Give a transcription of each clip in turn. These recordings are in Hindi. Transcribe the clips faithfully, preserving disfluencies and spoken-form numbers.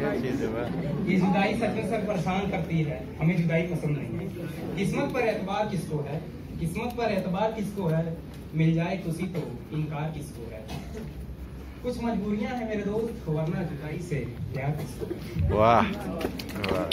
ये जुदाई सच में सर परेशान करती है, हमें जुदाई पसंद नहीं है। किस्मत पर एतबार किसको है, किस्मत पर एतबार किसको है, मिल जाए खुशी तो इनकार किसको है। कुछ मजबूरियां हैं मेरे दोस्त, वरना जुदाई से प्यार किसको। वाह वाह,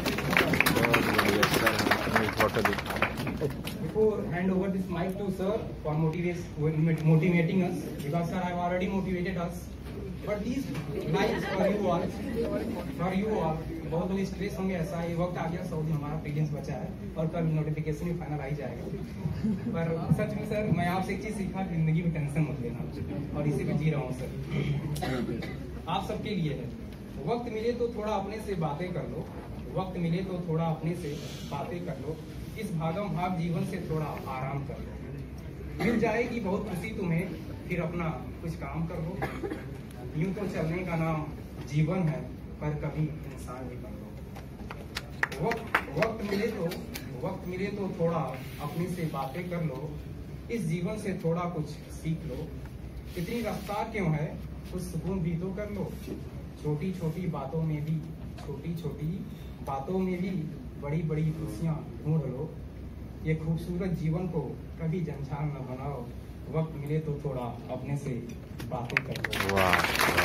Before hand over this mic to sir for motivate, motivating us, because sir have already motivated us. But these lines for you all, for you all, बहुत लोग स्ट्रेस होंगे, ऐसा ये वक्त आ गया, सौ दिन हमारा प्रीलिम्स बचा है और कल नोटिफिकेशन भी फाइनल आ ही जाएगा। पर सच में सर मैं आपसे एक चीज सीखा, जिंदगी में टेंशन मत लेना, और इसी पे जी रहा हूँ सर। आप सबके लिए है, वक्त मिले तो थोड़ा अपने से बातें कर लो, वक्त मिले तो थोड़ा अपने से बातें कर लो, इस भागम भाग जीवन से थोड़ा आराम कर लो, मिल जाएगी बहुत खुशी तुम्हें, फिर अपना कुछ काम कर लो। यूं तो चलने का नाम जीवन है, पर कभी इंसान भी बन लो। वक्त वक्त मिले तो वक्त मिले तो थोड़ा अपने से बातें कर लो, इस जीवन से थोड़ा कुछ सीख लो। इतनी रफ्तार क्यों है, कुछ सुकून भी तो कर लो। छोटी छोटी बातों में भी छोटी छोटी बातों में भी बड़ी बड़ी खुशियाँ ढूंढ लो। ये खूबसूरत जीवन को कभी जंजाल न बनाओ, वक्त मिले तो थोड़ा अपने से बातें कर लो। वाह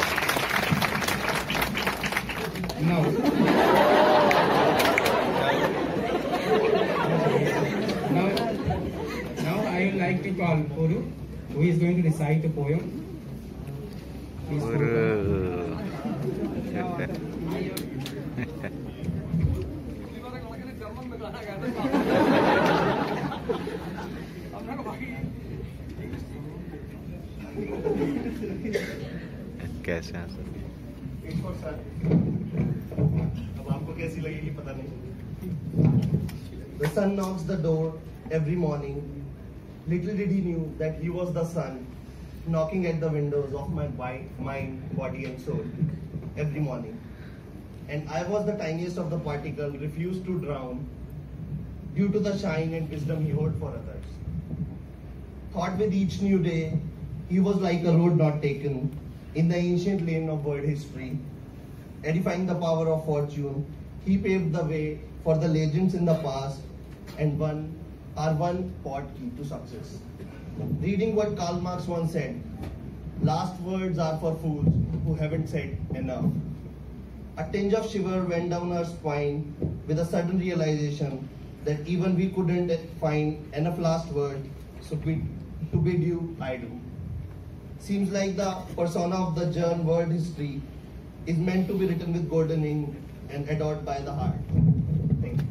Now, now, now I would like to call Puru, who is going to recite a poem. Please, Puru. कैसे हैं सर? अब आपको कैसी लगेगी पता नहीं। The sun knocks the door every morning. Little did he knew that he was the sun knocking at the windows of my mind, body and soul every morning. And I was the tiniest of the particle, refused to drown due to the shine and wisdom he held for others. Thought with each new day, he was like a road not taken in the ancient lane of world history. Edifying the power of fortune, he paved the way for the legends in the past and one our one pot key to success. Reading what Karl Marx once said, last words are for fools who haven't said enough. A tinge of shiver went down her spine with a sudden realization that even we couldn't find enough last words, so bid, to bid you I do. Seems like the persona of the German world history is meant to be written with golden ink and adored by the heart. Thank you.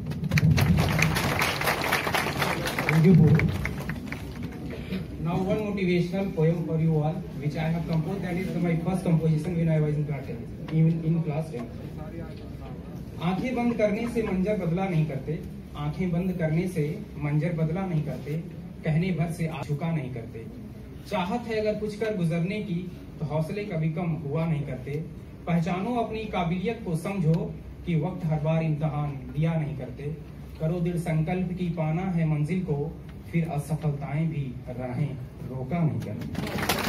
Thank you, Puru. Now one motivational poem for you all, which I have composed. That is my first composition when I was in class ten, even in class ten. आंखें बंद करने से मंजर बदला नहीं करते, आंखें बंद करने से मंजर बदला नहीं करते, कहने भर से आ झुका नहीं करते। चाहत है अगर कुछ कर गुजरने की, तो हौसले कभी कम हुआ नहीं करते। पहचानो अपनी काबिलियत को, समझो कि वक्त हर बार इम्तिहान दिया नहीं करते। करो दिल संकल्प की पाना है मंजिल को, फिर असफलताएं भी राहें रोका नहीं करती।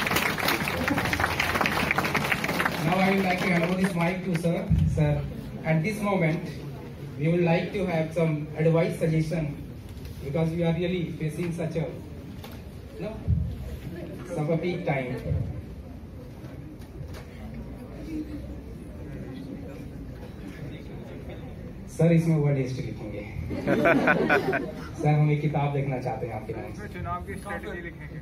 Now I would like to hand over this mic to sir. Sir, at this moment, we would like to have some advice, suggestion, because we are really facing such a, you know, some a peak time. Sir इसमें वर्ड हिस्ट्री लिखेंगे। सर हम एक किताब देखना चाहते हैं आपके नाम से। चुनाव की स्ट्रेटेजी लिखेंगे।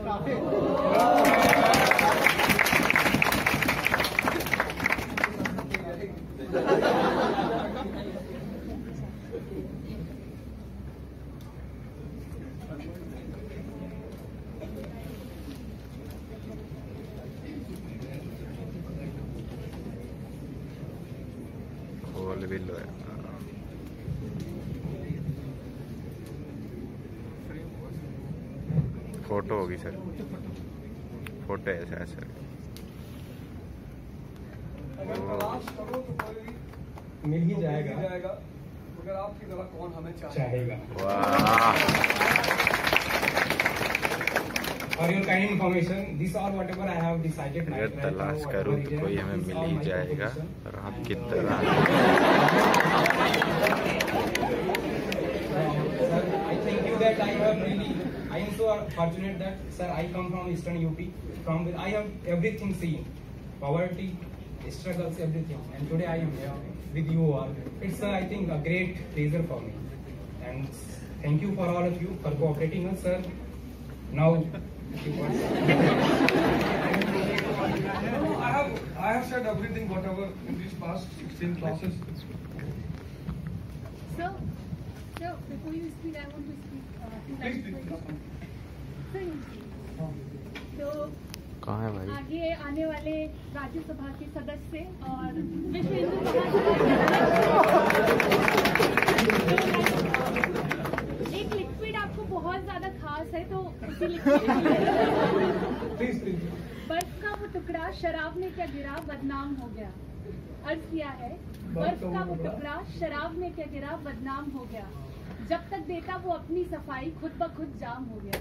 खोल भी लो है। फोटो होगी सर, फोटो ऐसा है सर। मिल ही जाएगा, मगर आपकी तरह कौन हमें चाहेगा। वाह for your kind information. This all whatever I have decided. अगर right now, तलाश whatever करूँ is तो there, कोई हमें this mill all he my जाएगा proposition. और आपकी And, तरह Sir, I thank you that I have really, I am so fortunate that, sir, I come from Eastern U P, from where I have everything seen, poverty, struggles, everything, and today I am here with you all. It's, uh, I think, a great pleasure for me, and thank you for all of you for cooperating us, sir. Now, if you want- No, I have I have said everything whatever in these past sixteen classes. So, so before you speak, I want to speak. Uh, two Please lines speak. for you. So, तो कहाँ है भाई? आगे आने वाले राज्यसभा के सदस्य और विश्व हिंदू महासभा एक लिक्विड आपको बहुत ज्यादा खास है, तो उसी लिक्विड Please, please. बर्फ का वो टुकड़ा शराब में क्या गिरा बदनाम हो गया। अर्ज किया है, बर्फ का वो टुकड़ा शराब में क्या गिरा बदनाम हो गया। जब तक देता वो अपनी सफाई खुद ब खुद जाम हो गया।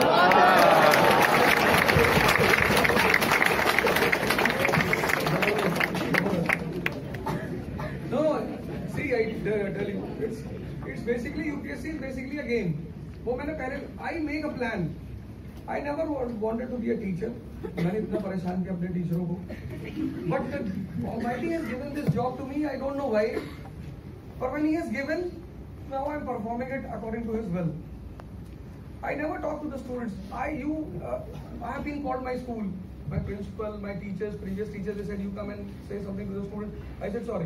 No, see, I tell you, it's it's basically U P S C is basically a game. वो मैंने पहले I make a plan. I never wanted to be a teacher. मैंने इतना परेशान किया अपने टीचरों को. But the Almighty has given this job to me. I don't know why. But when He has given, now I am performing it according to His will. I never talk to the students. I you uh, I have been called my school, my principal, my teachers, previous teachers. They said you come and say something to the student. I said sorry.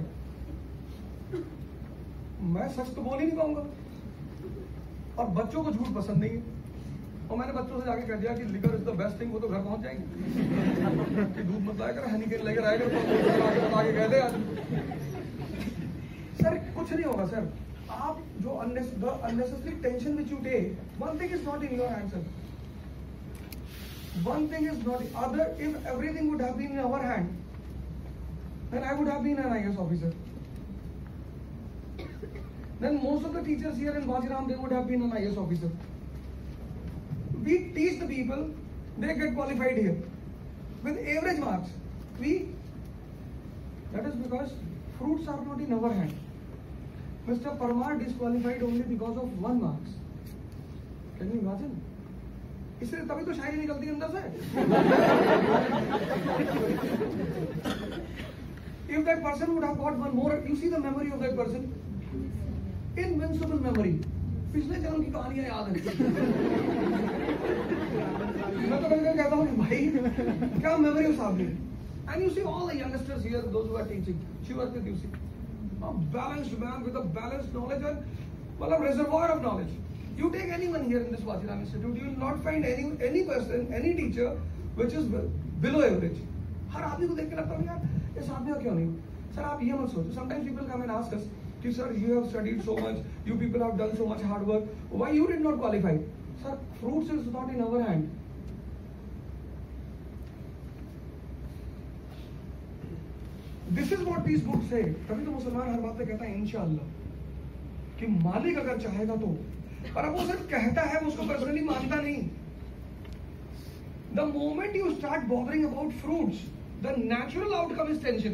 मैं सच तो बोल ही नहीं पाऊंगा और बच्चों को झूठ पसंद नहीं है और मैंने बच्चों से जाके कह दिया कि liquor is the best thing. वो तो घर पहुंच जाएंगे कि दूध मत लाया कर, हनी के लेकर आएगा तो आगे कह दे आज। सर कुछ नहीं होगा सर। आप जो unnecessary tension which you take, one thing is not in your hands, sir. One thing is not other. If everything would have been in our hand, then I would have been an I A S officer. Then most of the teachers here in Bajiram, they would have been an I A S officer. We teach the people, they get qualified here with average marks. We, that is because fruits are not in our hand. Mister Parmar disqualified only because of one marks. Can you imagine? इसलिए तभी तो शायरी निकलती है अंदर से। If that person would have got one more, you see the memory of that person. Invincible memory. पिछले जन्म की कहानियां याद है। मैं तो कभी कहता हूँ भाई क्या memory उस आदमी। And you see all the youngsters here, those who are teaching, Shivarkit, you see, a balanced man with a balanced knowledge and well, a reservoir of knowledge. You take anyone here in this Bajiram Institute, you will not find any any person, any teacher which is below average. हर आदमी को देख के लगता है यार इस आदमी का क्यों नहीं? सर आप ये मत सोचो. Sometimes people come and ask us, कि sir you have studied so much, you people have done so much hard work, why you did not qualify? Sir, fruits is not in our hand. This is what these books say. तभी तो मुसलमान हर बात पे कहता है इंशाअल्लाह कि मालिक अगर चाहेगा तो, पर अब वो सिर्फ कहता है, वो उसको पर्सनली मानता नहीं. The moment you start bothering about fruits, the natural outcome is tension.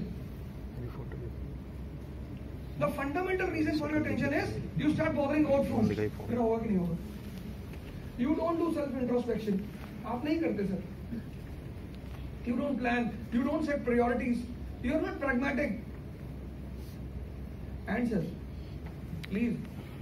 The fundamental reason for your tension is you start bothering about fruits. फिर होगा कि नहीं होगा? You don't do self introspection. आप नहीं करते sir. You don't plan. You don't set priorities. You are not pragmatic. And sir, please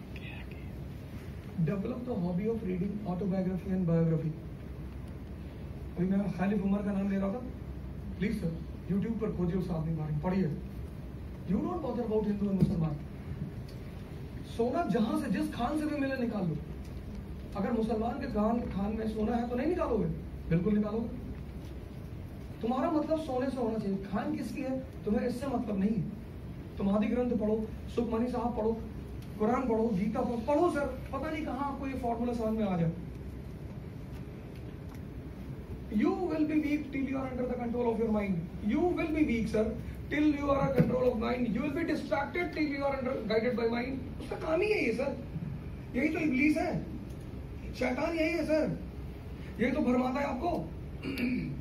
develop the hobby of reading autobiography and biography. अभी मैं खालिद उमर का नाम ले रहा था. प्लीज सर यूट्यूब पर खोजिए उस आदमी के बारे में पढ़िए. You don't bother about Hindu and Musalman. सोना जहां से जिस खान से भी मिले निकाल लो. अगर मुसलमान के खान खान में सोना है तो नहीं निकालोगे? बिल्कुल निकालोगे. तुम्हारा मतलब सोने से होना चाहिए. खान किसकी है तुम्हें इससे मतलब नहीं. तुम आदि ग्रंथ पढ़ो, सुखमनी साहब पढ़ो, कुरान पढ़ो, गीता पढ़ो. पढ़ो सर, पता नहीं कहाँ आपको ये फॉर्मूला समझ में आ जाए. You will be weak till you are under the control of your mind. You will be weak, sir, till you are under control of mind. You will be distracted till you are under guided by mind. उसका काम ही यही है सर. यही तो इब्लीस है, शैतान यही है सर. ये तो फरमाता है आपको